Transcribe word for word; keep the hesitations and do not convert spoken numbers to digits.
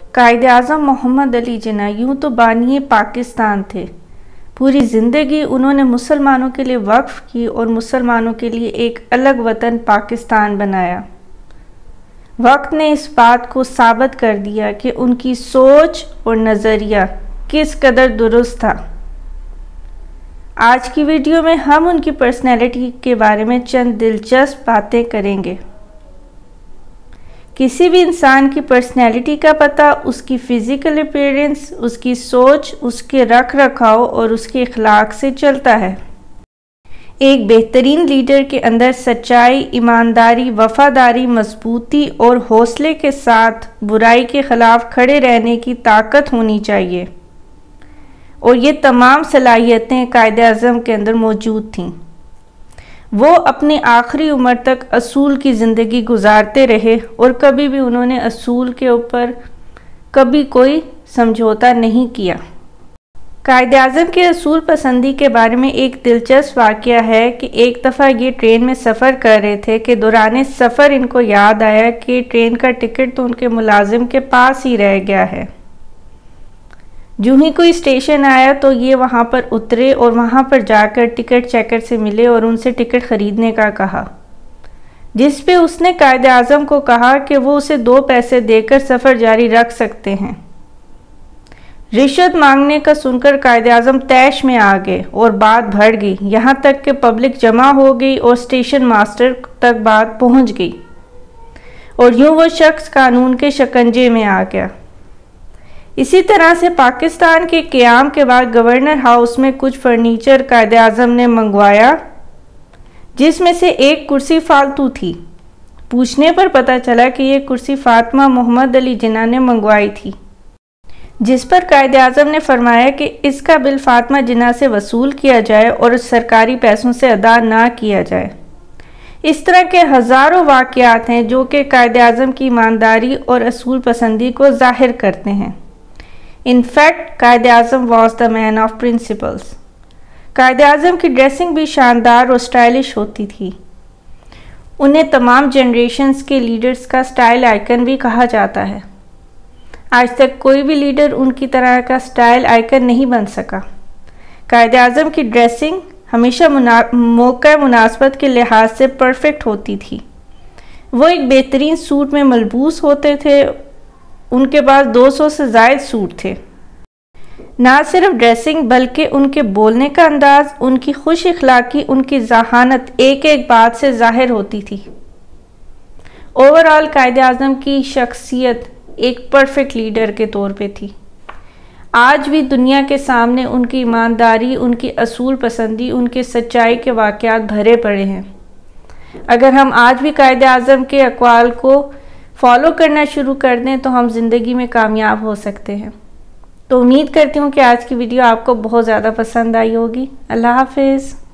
قائد اعظم محمد علی جناح یوں تو بانی پاکستان تھے۔ پوری زندگی انہوں نے مسلمانوں کے لیے وقف کی اور مسلمانوں کے لیے ایک الگ وطن پاکستان بنایا۔ وقت نے اس بات کو ثابت کر دیا کہ ان کی سوچ اور نظریہ کس قدر درست تھا۔ آج کی ویڈیو میں ہم ان کی پرسنالٹی کے بارے میں چند دلچسپ باتیں کریں گے۔ کسی بھی انسان کی پرسنالٹی کا پتہ اس کی فزیکل اپیئرنس، اس کی سوچ، اس کے رکھ رکھاؤ اور اس کے اخلاق سے چلتا ہے۔ ایک بہترین لیڈر کے اندر سچائی، ایمانداری، وفاداری، مضبوطی اور حوصلے کے ساتھ برائی کے خلاف کھڑے رہنے کی طاقت ہونی چاہیے، اور یہ تمام صلاحیتیں قائد اعظم کے اندر موجود تھیں۔ وہ اپنی آخری عمر تک اصول کی زندگی گزارتے رہے اور کبھی بھی انہوں نے اصول کے اوپر کبھی کوئی سمجھوتا نہیں کیا۔ قائد اعظم کے اصول پسندی کے بارے میں ایک دلچسپ واقعہ ہے کہ ایک دفعہ یہ ٹرین میں سفر کر رہے تھے کہ دوران سفر ان کو یاد آیا کہ ٹرین کا ٹکٹ تو ان کے ملازم کے پاس ہی رہ گیا ہے۔ جو ہی کوئی اسٹیشن آیا تو یہ وہاں پر اترے اور وہاں پر جا کر ٹکٹ چیکر سے ملے اور ان سے ٹکٹ خریدنے کا کہا، جس پہ اس نے قائد اعظم کو کہا کہ وہ اسے دو پیسے دے کر سفر جاری رکھ سکتے ہیں۔ رشوت مانگنے کا سن کر قائد اعظم طیش میں آ گئے اور بات بڑھ گئی، یہاں تک کہ پبلک جمع ہو گئی اور اسٹیشن ماسٹر تک بات پہنچ گئی، اور یوں وہ شخص قانون کے شکنجے میں آ گیا۔ اسی طرح سے پاکستان کے قیام کے بعد گورنر ہاؤس میں کچھ فرنیچر قائد اعظم نے منگوایا، جس میں سے ایک کرسی فالتو تھی۔ پوچھنے پر پتہ چلا کہ یہ کرسی فاطمہ محمد علی جناح نے منگوائی تھی، جس پر قائد اعظم نے فرمایا کہ اس کا بل فاطمہ جناح سے وصول کیا جائے اور سرکاری پیسوں سے ادا نہ کیا جائے۔ اس طرح کے ہزاروں واقعات ہیں جو کہ قائد اعظم کی ایمانداری اور اصول پسندی کو ظاہر کرتے ہیں۔ In fact Quaid Azam was the man of principles. Quaid Azam کی ڈریسنگ بھی شاندار اور سٹائلش ہوتی تھی۔ انہیں تمام جنریشنز کے لیڈرز کا سٹائل آئیکن بھی کہا جاتا ہے۔ آج تک کوئی بھی لیڈر ان کی طرح کا سٹائل آئیکن نہیں بن سکا۔ قائد اعظم کی ڈریسنگ ہمیشہ منا... موقع مناسبت کے لحاظ سے پرفیکٹ ہوتی تھی۔ وہ ایک بہترین سوٹ میں ملبوس ہوتے تھے، ان کے پاس دو سو سے زائد سوٹ تھے۔ نہ صرف ڈریسنگ بلکہ ان کے بولنے کا انداز، ان کی خوش اخلاقی، ان کی ذہانت ایک ایک بات سے ظاہر ہوتی تھی۔ اوورآل قائد اعظم کی شخصیت ایک پرفیکٹ لیڈر کے طور پہ تھی۔ آج بھی دنیا کے سامنے ان کی ایمانداری، ان کی اصول پسندی، ان کے سچائی کے واقعات بھرے پڑے ہیں۔ اگر ہم آج بھی قائد اعظم کے اقوال کو فالو کرنا شروع کر دیں تو ہم زندگی میں کامیاب ہو سکتے ہیں۔ تو امید کرتی ہوں کہ آج کی ویڈیو آپ کو بہت زیادہ پسند آئی ہوگی۔ اللہ حافظ۔